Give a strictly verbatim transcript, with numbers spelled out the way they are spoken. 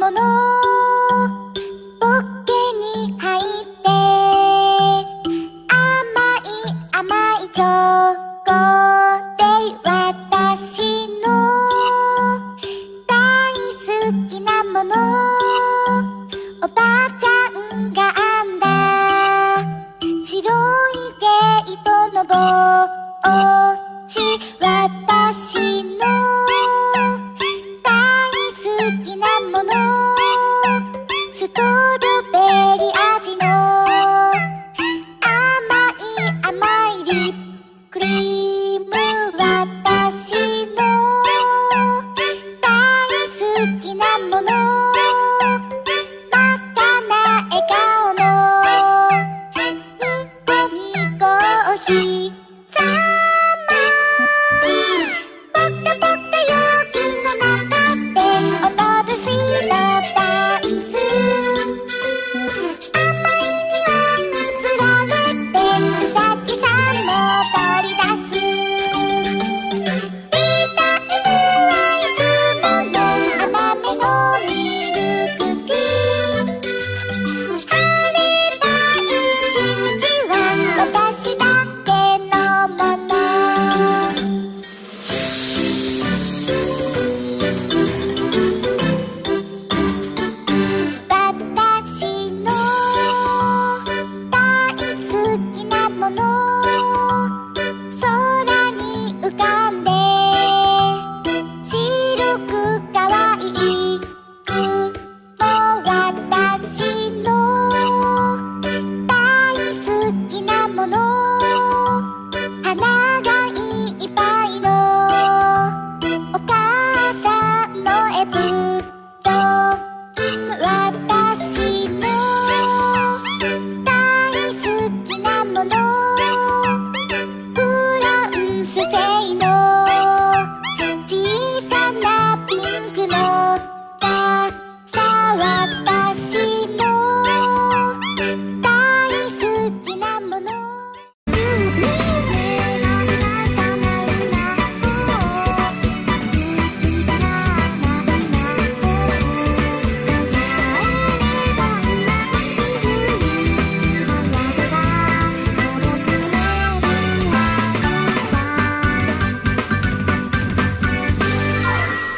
ものポッケに入って甘い甘いチョコで私の大好きなものおばあちゃんが編んだ白い毛糸の帽子私の大好きなものストロベリー味の甘い甘いリップクリーム私の大好きなもの真っ赤な笑顔のニコニコおひさまぽかぽか陽気の中で踊るシロダンス甘い匂いにつられてうさぎさんも踊り出す見た犬はいつもの甘めのミルクティー晴れた一日は私だけのもの私の大好きなもの空に浮かんで白くかわいい